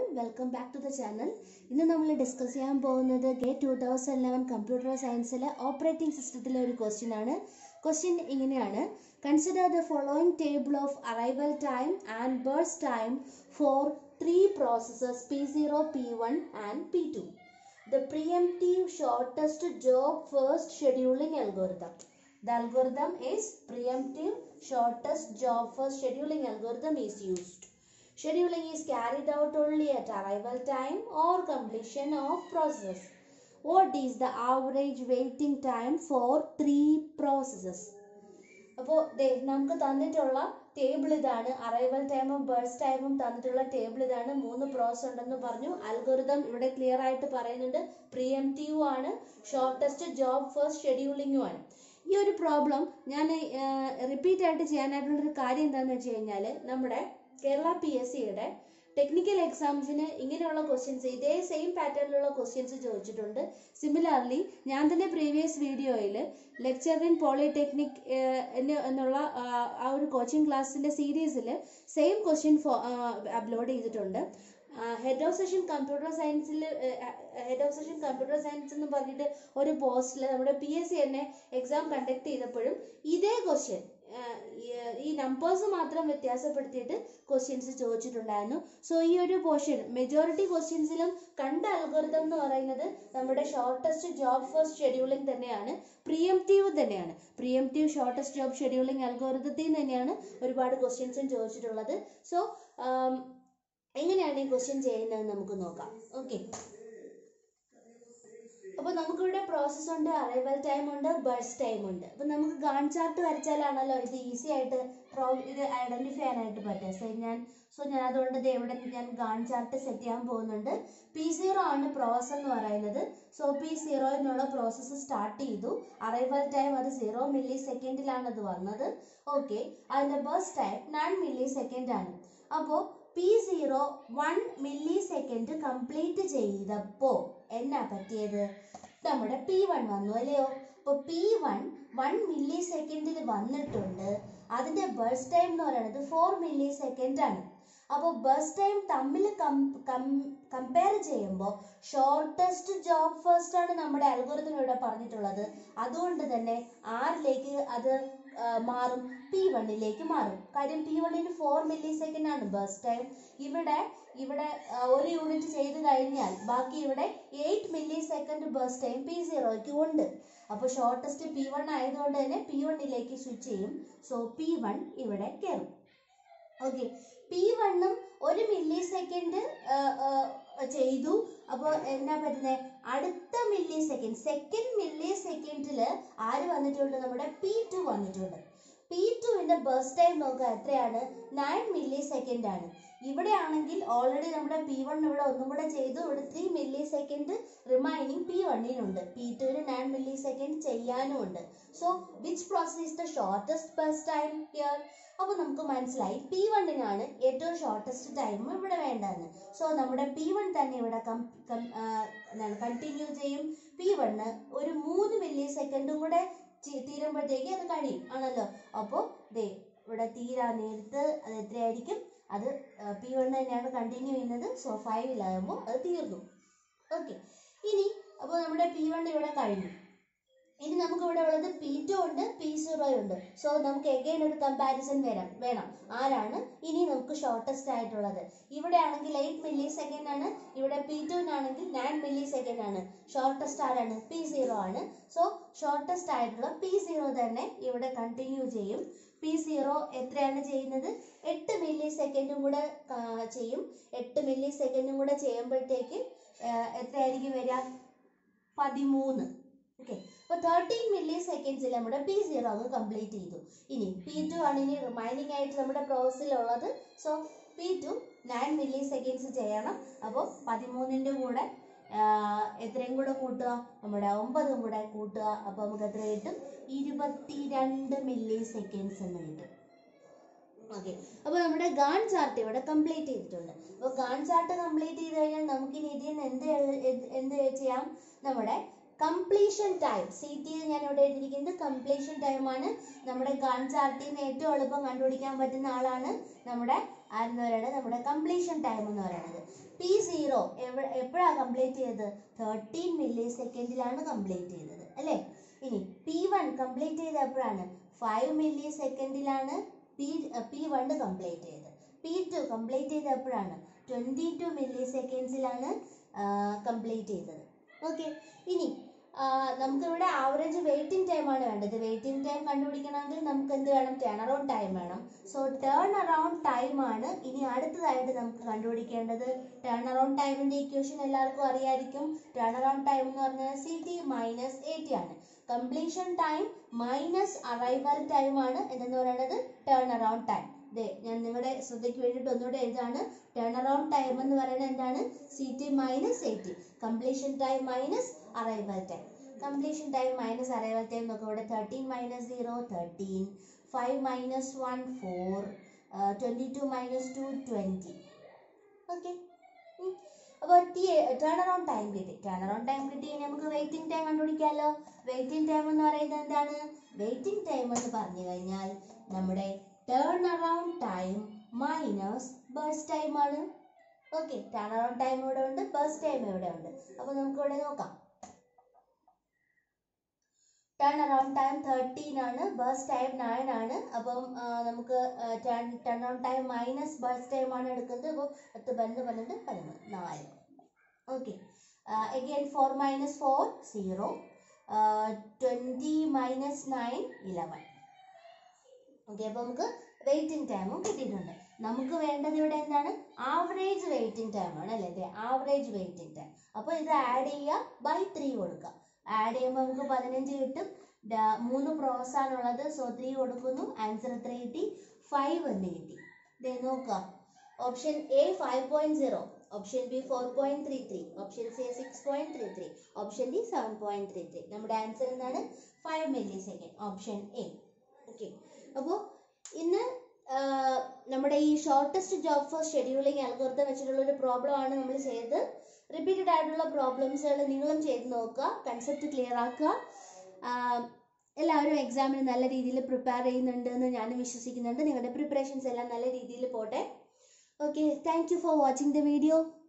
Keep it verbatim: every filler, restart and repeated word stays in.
welcome back to the channel. ഇന്ന് നമ്മൾ discuss ചെയ്യാൻ പോകുന്നത് GATE two thousand eleven computer സയൻസിലെ ഓപ്പറേറ്റിംഗ് സിസ്റ്റത്തിലെ ഒരു ക്വസ്റ്റ്യൻ ആണ്. ക്വസ്റ്റ്യൻ ഇങ്ങനെയാണ്: consider the following table of arrival time and burst time for three processes P zero, P one and P two. The preemptive shortest job first scheduling algorithm. The algorithm is preemptive shortest job first scheduling algorithm is used. Scheduling is carried out only at arrival time or completion of process. What is the average waiting time for three processes? അപ്പോൾ നമുക്ക് തന്നിട്ടുള്ള table ഇതാണ്. Arrival ടൈമും burst ടൈമും തന്നിട്ടുള്ള table ഇതാണ്. മൂന്ന് process ഉണ്ടെന്ന് പറഞ്ഞു. അൽഗോരിതം ഇവിടെ ക്ലിയർ ആയിട്ട് പറയുന്നുണ്ട്. പ്രിയംറ്റീവ് ആണ്, ഷോർട്ടസ്റ്റ് ജോബ് ഫസ്റ്റ് ഷെഡ്യൂളിംഗും ആണ്. ഈ ഒരു പ്രോബ്ലം ഞാൻ റിപ്പീറ്റ് ആയിട്ട് ചെയ്യാനായിട്ടുള്ളൊരു കാര്യം എന്താണെന്ന് വെച്ച് കഴിഞ്ഞാൽ, നമ്മുടെ കേരള പി എസ് സിയുടെ ടെക്നിക്കൽ എക്സാംസിന് ഇങ്ങനെയുള്ള ക്വസ്റ്റ്യൻസ്, ഇതേ സെയിം പാറ്റേണിലുള്ള ക്വസ്റ്റ്യൻസ് ചോദിച്ചിട്ടുണ്ട്. സിമിലർലി ഞാൻ തന്നെ പ്രീവിയസ് വീഡിയോയിൽ ലെക്ചർ ഇൻ പോളിടെക്നിക് എന്നുള്ള ആ ഒരു കോച്ചിങ് ക്ലാസ്സിൻ്റെ സീരീസിൽ സെയിം ക്വസ്റ്റ്യൻ അപ്ലോഡ് ചെയ്തിട്ടുണ്ട്. ഹെഡ് ഓഫ് സെഷൻ കമ്പ്യൂട്ടർ സയൻസിൽ head of session computer science എന്ന് പറഞ്ഞിട്ട് ഒരു പോസ്റ്റിൽ നമ്മുടെ പി എസ് സി തന്നെ എക്സാം കണ്ടക്ട് ചെയ്തപ്പോഴും ഇതേ ക്വസ്റ്റ്യൻ ഈ നമ്പേഴ്സ് മാത്രം വ്യത്യാസപ്പെടുത്തിയിട്ട് ക്വസ്റ്റ്യൻസ് ചോദിച്ചിട്ടുണ്ടായിരുന്നു. സോ ഈ ഒരു പോർഷൻ മെജോറിറ്റി ക്വസ്റ്റ്യൻസിലും കണ്ട അൽഗോരിതം എന്ന് പറയുന്നത് നമ്മുടെ ഷോർട്ടസ്റ്റ് ജോബ് ഫസ്റ്റ് ഷെഡ്യൂളിംഗ് തന്നെയാണ്, പ്രിയംറ്റീവ് തന്നെയാണ്. പ്രിയംറ്റീവ് ഷോർട്ടസ്റ്റ് ജോബ് ഷെഡ്യൂളിംഗ് അൽഗോരിതത്തിൽ നിന്ന് തന്നെയാണ് ഒരുപാട് ക്വസ്റ്റ്യൻസും ചോദിച്ചിട്ടുള്ളത്. സോ എങ്ങനെയാണ് ഈ ക്വസ്റ്റ്യൻ ചെയ്യുന്നത് നമുക്ക് നോക്കാം. ഓക്കെ, അപ്പോൾ നമുക്കിവിടെ പ്രോസസ് ഉണ്ട്, അറൈവൽ ടൈം ഉണ്ട്, ബർസ്റ്റ് ടൈം ഉണ്ട്. അപ്പോൾ നമുക്ക് ഗാൺ ചാർട്ട് വരച്ചാലാണല്ലോ ഇത് ഈസി ആയിട്ട് ഇത് ഐഡന്റിഫൈ ചെയ്യാനായിട്ട് പറ്റുക. സോ ഞാൻ സോ ഞാൻ അതുകൊണ്ട് ഇത് എവിടെ ഞാൻ ഗാൺ ചാർട്ട് സെറ്റ് ചെയ്യാൻ പോകുന്നുണ്ട്. പി സീറോ ആണ് പ്രോസസ് എന്ന് പറയുന്നത്. സോ പി സീറോ എന്നുള്ള പ്രോസസ്സ് സ്റ്റാർട്ട് ചെയ്തു. അറൈവൽ ടൈം അത് സീറോ മില്ലി സെക്കൻഡിലാണ് അത് വന്നത്. ഓക്കെ, അതിൻ്റെ burst time nine millisecond ആണ്. അപ്പോൾ P zero one millisecond complete ചെയ്തപ്പോൾ എന്നാ പറ്റിയത്? നമ്മുടെ പി വൺ വന്നു അല്ലയോ? അപ്പോൾ പി വൺ വൺ മില്ലി സെക്കൻഡിൽ വന്നിട്ടുണ്ട്. അതിൻ്റെ ബർസ്റ്റ് ടൈം എന്ന് പറയുന്നത് ഫോർ മില്ലി സെക്കൻഡ് ആണ്. അപ്പോൾ ബർസ്റ്റ് ടൈം തമ്മിൽ കമ്പയർ ചെയ്യുമ്പോൾ ഷോർട്ടസ്റ്റ് ജോബ് ഫസ്റ്റ് ആണ് നമ്മുടെ അൽഗോരിതം ഇവിടെ പറഞ്ഞിട്ടുള്ളത്. അതുകൊണ്ട് തന്നെ ആറിലേക്ക് അത് മാറും, പി വണ്ണിലേക്ക് മാറും. കാര്യം പി വണ്ണിന് ഫോർ മില്ലി സെക്കൻഡ് ആണ് ബർസ്റ്റ് ടൈം. ഇവിടെ ഇവിടെ ഒരു യൂണിറ്റ് ചെയ്ത് കഴിഞ്ഞാൽ ബാക്കി ഇവിടെ eight millisecond burst time P സീറോയ്ക്ക് ഉണ്ട്. അപ്പോൾ ഷോർട്ടസ്റ്റ് പി വൺ ആയതുകൊണ്ട് തന്നെ പി വണ്ണിലേക്ക് സ്വിച്ച് ചെയ്യും. സോ പി വൺ ഇവിടെ കയറും. ഓക്കെ, പി വണ്ണും ഒരു മില്ലി സെക്കൻഡ് ചെയ്തു. അപ്പോൾ എന്നാ പറ്റുന്നത്? അടുത്ത മില്ലി സെക്കൻഡ് സെക്കൻഡ് മില്ലി സെക്കൻഡിൽ ആര് വന്നിട്ടുണ്ട്? നമ്മുടെ പി ടു വന്നിട്ടുണ്ട്. പി ടുവിൻ്റെ ബർസ്റ്റ് ടൈം നോക്കുക എത്രയാണ്? നയൻ മില്ലി സെക്കൻഡ് ആണ്. ഇവിടെ ആണെങ്കിൽ ഓൾറെഡി നമ്മുടെ പി വൺ ഇവിടെ ഒന്നും കൂടെ ചെയ്തു. ഇവിടെ three millisecond remaining P വണ്ണിനുണ്ട്. പി ടുവിന് നയൻ മില്ലി സെക്കൻഡ് ചെയ്യാനും ഉണ്ട്. So which process is the shortest burst time here? അപ്പോൾ നമുക്ക് മനസ്സിലായി പി വണ്ണിനാണ് ഏറ്റവും ഷോർട്ടസ്റ്റ് ടൈം ഇവിടെ വേണ്ടതെന്ന്. സോ നമ്മുടെ പി വൺ തന്നെ ഇവിടെ കണ്ടിന്യൂ ചെയ്യും. പി വണ്ണ് ഒരു മൂന്ന് മില്ലി സെക്കൻഡും കൂടെ തീരുമ്പോഴത്തേക്ക് അത് കഴിയും ആണല്ലോ. അപ്പോൾ ദേ ഇവിടെ തീരാ നേരത്ത് അത് എത്രയായിരിക്കും? അത് പി വൺ തന്നെയാണ് കണ്ടിന്യൂ ചെയ്യുന്നത്. സോ ഫൈവിലാകുമ്പോൾ അത് തീർന്നു. ഓക്കെ, ഇനി അപ്പോൾ നമ്മുടെ പി വൺ ഇവിടെ കഴിഞ്ഞു. ഇനി നമുക്ക് ഇവിടെ ഉള്ളത് പി ടു ഉണ്ട്, പി സീറോ ഉണ്ട്. സോ നമുക്ക് എഗെയിൻ ഒരു കമ്പാരിസൺ വരാം വേണം ആരാണ് ഇനി നമുക്ക് ഷോർട്ടസ്റ്റ് ആയിട്ടുള്ളത്. ഇവിടെ ആണെങ്കിൽ എയ്റ്റ് മില്ലി സെക്കൻഡ് ആണ്, ഇവിടെ പി ടുവിനാണെങ്കിൽ നയൻ മില്ലി സെക്കൻഡ് ആണ്. ഷോർട്ടസ്റ്റ് ആരാണ്? പി സീറോ ആണ്. സോ ഷോർട്ടസ്റ്റ് ആയിട്ടുള്ള പി സീറോ തന്നെ ഇവിടെ കണ്ടിന്യൂ ചെയ്യും. പി സീറോ എത്രയാണ് ചെയ്യുന്നത്? എട്ട് മില്ലി സെക്കൻഡും കൂടെ ചെയ്യും. എട്ട് മില്ലി സെക്കൻഡും കൂടെ ചെയ്യുമ്പോഴത്തേക്ക് എത്രയായിരിക്കും വരിക? പതിമൂന്ന്. ഓക്കെ, അപ്പോൾ തേർട്ടീൻ മില്ലി സെക്കൻഡ്സിൽ നമ്മുടെ പി സീറോ അങ്ങ് കംപ്ലീറ്റ് ചെയ്തു. ഇനി പി ടു ആണ് ഇനി റിമൈനിങ് ആയിട്ട് നമ്മുടെ പ്രോസസ്സിലുള്ളത്. So P two nine milliseconds ചെയ്യണം. അപ്പോൾ പതിമൂന്നിൻ്റെ കൂടെ എത്രയും കൂടെ കൂട്ടുക? നമ്മുടെ ഒമ്പതും കൂടെ കൂട്ടുക. അപ്പോൾ നമുക്ക് എത്ര കിട്ടും? ഇരുപത്തി രണ്ട് മില്ലി സെക്കൻഡ്സ് എന്ന് കിട്ടും. ഓക്കെ, അപ്പോൾ നമ്മുടെ ഗാൺ ചാർട്ട് ഇവിടെ കംപ്ലീറ്റ് ചെയ്തിട്ടുണ്ട്. അപ്പോൾ ഗാൺ ചാർട്ട് കംപ്ലീറ്റ് ചെയ്ത് കഴിഞ്ഞാൽ നമുക്കിനി ഇതിൽ നിന്ന് എന്ത് എന്ത് ചെയ്യാം? നമ്മുടെ കംപ്ലീഷൻ ടൈം സി ടി ഞാൻ ഇവിടെ എഴുതിയിരിക്കുന്നത് കംപ്ലീഷൻ ടൈമാണ്. നമ്മുടെ ഗാൺ ചാർട്ടിൽ നിന്ന് ഏറ്റവും എളുപ്പം കണ്ടുപിടിക്കാൻ പറ്റുന്ന ആളാണ് നമ്മുടെ ആരെന്ന് പറയുന്നത് നമ്മുടെ കംപ്ലീഷൻ ടൈം എന്ന് പറയുന്നത്. പി സീറോ എപ്പോഴാണ് കംപ്ലീറ്റ് ചെയ്തത്? തേർട്ടീൻ മില്ലി സെക്കൻഡിലാണ് കംപ്ലീറ്റ് ചെയ്തത് അല്ലേ. ഇനി പി വൺ കംപ്ലീറ്റ് ചെയ്ത് എപ്പോഴാണ്? ഫൈവ് മില്ലി സെക്കൻഡിലാണ് പി പി വൺ കംപ്ലീറ്റ് ചെയ്തത്. പി ടു കംപ്ലീറ്റ് ചെയ്ത് എപ്പോഴാണ്? ട്വൻറ്റി ടു മില്ലി സെക്കൻഡ്സിലാണ് കംപ്ലീറ്റ് ചെയ്തത്. ഓക്കെ. ഇനി നമുക്കിവിടെ ആവറേജ് വെയിറ്റിംഗ് ടൈമാണ് വേണ്ടത്. വെയിറ്റിംഗ് ടൈം കണ്ടുപിടിക്കണമെങ്കിൽ നമുക്ക് എന്ത് വേണം? ടേൺ അറൗണ്ട് ടൈം വേണം. സോ ടേൺ അറൗണ്ട് ടൈമാണ് ഇനി അടുത്തതായിട്ട് നമുക്ക് കണ്ടുപിടിക്കേണ്ടത്. ടേൺ അറൗണ്ട് ടൈമിന്റെ ഇക്വേഷൻ എല്ലാവർക്കും അറിയായിരിക്കും. ടേൺ അറൗണ്ട് ടൈം എന്ന് പറഞ്ഞാൽ C T minus A T ആണ്. Completion time minus arrival time ആണ് എന്തെന്ന് പറയുന്നത്? Turn around time. ദേ ഞാൻ നിങ്ങളുടെ ശ്രദ്ധയ്ക്ക് വേണ്ടിയിട്ട് ഒന്നുകൂടെ എഴുതാണ്. ടേൺ അറൗണ്ട് ടൈം എന്ന് പറയുന്നത് എന്താണ്? C T minus A T. Completion time minus arrival time. Completion time minus arrival time നോക്കുക. ഇവിടെ thirteen minus zero thirteen, five minus one four, twenty two minus two twenty. Okay. അപ്പോൾ T turn around time കിട്ടി. Turn around time കിട്ടി കഴിഞ്ഞാൽ നമുക്ക് waiting time കണ്ടുപിടിക്കാമല്ലോ. Waiting time എന്ന് പറയുന്നത് എന്താണ്? വെയിറ്റിംഗ് ടൈം എന്ന് പറഞ്ഞു കഴിഞ്ഞാൽ നമ്മുടെ turn around time minus burst time ആണ്. ഓക്കെ. ടേൺ അറൗണ്ട് ടൈം ഇവിടെ ഉണ്ട്, ബസ് ടൈം ഇവിടെ ഉണ്ട്. അപ്പോൾ നമുക്ക് ഇവിടെ നോക്കാം. ടേൺ അറൗണ്ട് ടൈം തേർട്ടീൻ ആണ്, ബസ് ടൈം നയൻ ആണ്. അപ്പം നമുക്ക് turn turn around time minus burst time ആണ് എടുക്കുന്നത്. അപ്പോൾ പത്ത് പന്ത്രണ്ട് പന്ത്രണ്ട് പതിമൂന്ന് നാല്. Okay. Again four minus four zero, twenty minus nine eleven. Okay. അപ്പോൾ നമുക്ക് വെയിറ്റിംഗ് ടൈമും കിട്ടിയിട്ടുണ്ട്. നമുക്ക് വേണ്ടത് ഇവിടെ എന്താണ്? ആവറേജ് വെയിറ്റിംഗ് ടൈം ആണ് അല്ലേ. Average waiting time. അപ്പോൾ ഇത് ആഡ് ചെയ്യുക, ബൈ ത്രീ കൊടുക്കുക. ആഡ് ചെയ്യുമ്പോൾ നമുക്ക് പതിനഞ്ച് കിട്ടും. മൂന്ന് പ്രോസ് ആണുള്ളത്. സോ ത്രീ കൊടുക്കുന്നു. ആൻസർ എത്ര കിട്ടി? ഫൈവ് എന്ന് കിട്ടി. ദേ നോക്കുക. Option A five point zero, option B four point three three, option C six point three three, option D seven point three three. നമ്മുടെ ആൻസർ എന്താണ്? Five millisecond, option A. Okay. അപ്പോൾ ഇന്ന് നമ്മുടെ ഈ shortest job for scheduling algorithm വെച്ചിട്ടുള്ള ഒരു problem ആണ് നമ്മൾ ചെയ്തത്. റിപ്പീറ്റഡ് ആയിട്ടുള്ള പ്രോബ്ലംസുകൾ നിങ്ങളും ചെയ്ത് നോക്കുക, കൺസെപ്റ്റ് ക്ലിയർ ആക്കുക. എല്ലാവരും എക്സാമിന് നല്ല രീതിയിൽ പ്രിപ്പയർ ചെയ്യുന്നുണ്ട് എന്ന് ഞാനും വിശ്വസിക്കുന്നുണ്ട്. നിങ്ങളുടെ പ്രിപ്പറേഷൻസ് എല്ലാം നല്ല രീതിയിൽ പോട്ടെ. Okay. Thank you for watching the video.